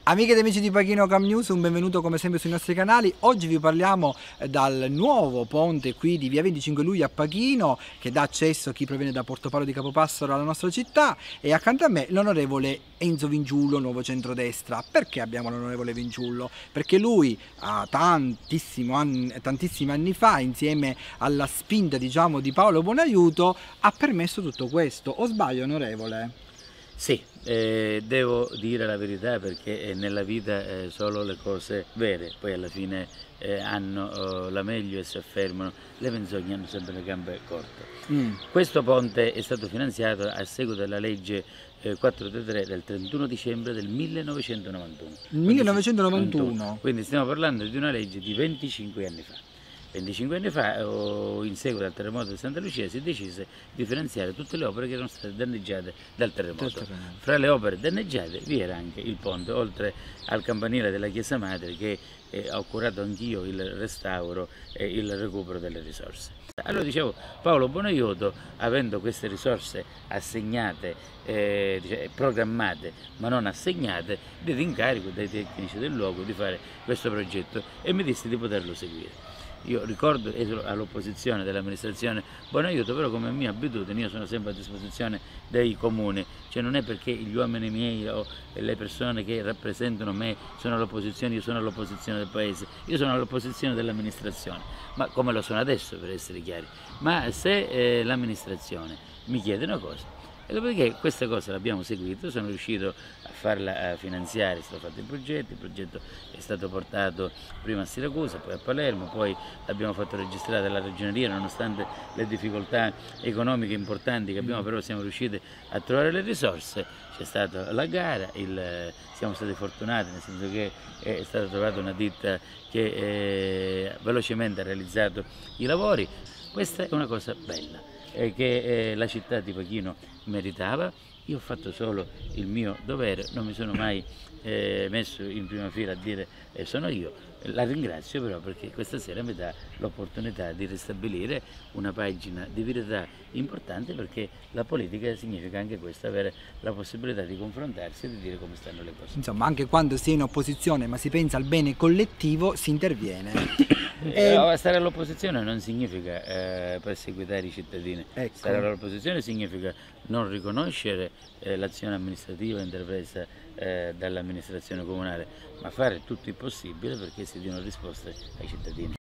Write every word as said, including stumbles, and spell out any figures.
Amiche ed amici di Pachino Cam News, un benvenuto come sempre sui nostri canali. Oggi vi parliamo dal nuovo ponte qui di via venticinque luglio a Pachino, che dà accesso a chi proviene da Portopalo di Capopassero alla nostra città, e accanto a me l'onorevole Enzo Vinciullo, nuovo centrodestra. Perché abbiamo l'onorevole Vinciullo? Perché lui ah, tantissimo anni, tantissimi anni fa, insieme alla spinta diciamo di Paolo Bonaiuto, ha permesso tutto questo. O sbaglio, onorevole? Sì, eh, devo dire la verità, perché eh, nella vita eh, solo le cose vere poi alla fine eh, hanno eh, la meglio e si affermano, le menzogne hanno sempre le gambe corte. Mm. Questo ponte è stato finanziato a seguito della legge eh, quattrocentotrentatré del trentuno dicembre del millenovecentonovantuno. millenovecentonovantuno. Quindi stiamo parlando di una legge di venticinque anni fa. venticinque anni fa, in seguito al terremoto di Santa Lucia, si decise di finanziare tutte le opere che erano state danneggiate dal terremoto. Fra le opere danneggiate vi era anche il ponte, oltre al campanile della Chiesa Madre, che eh, ho curato anch'io il restauro e il recupero delle risorse. Allora dicevo, Paolo Bonaiuto, avendo queste risorse assegnate, eh, diciamo, programmate ma non assegnate, diede incarico dai tecnici del luogo di fare questo progetto e mi disse di poterlo seguire. Io ricordo, ero all'opposizione dell'amministrazione Bonaiuto, però come mia abitudine io sono sempre a disposizione dei comuni, cioè non è perché gli uomini miei o le persone che rappresentano me sono all'opposizione, io sono all'opposizione del paese, io sono all'opposizione dell'amministrazione, ma come lo sono adesso, per essere chiari. Ma se eh, l'amministrazione mi chiede una cosa, e dopodiché queste cose le abbiamo seguite, sono riuscito a farla a finanziare, sono fatti i progetti, il progetto è stato portato prima a Siracusa, poi a Palermo, poi l'abbiamo fatto registrare alla ragioneria, nonostante le difficoltà economiche importanti che abbiamo, però siamo riusciti a trovare le risorse, c'è stata la gara, il, siamo stati fortunati nel senso che è stata trovata una ditta che eh, velocemente ha realizzato i lavori. Questa è una cosa bella che eh, la città di Pachino meritava. Io ho fatto solo il mio dovere, non mi sono mai eh, messo in prima fila a dire eh, sono io. La ringrazio però perché questa sera mi dà l'opportunità di ristabilire una pagina di verità importante, perché la politica significa anche questo, avere la possibilità di confrontarsi e di dire come stanno le cose. Insomma, anche quando si è in opposizione ma si pensa al bene collettivo, si interviene. Eh, stare all'opposizione non significa eh, perseguitare i cittadini, ecco. Stare all'opposizione significa non riconoscere eh, l'azione amministrativa intrapresa eh, dall'amministrazione comunale, ma fare tutto il possibile perché si diano risposte ai cittadini.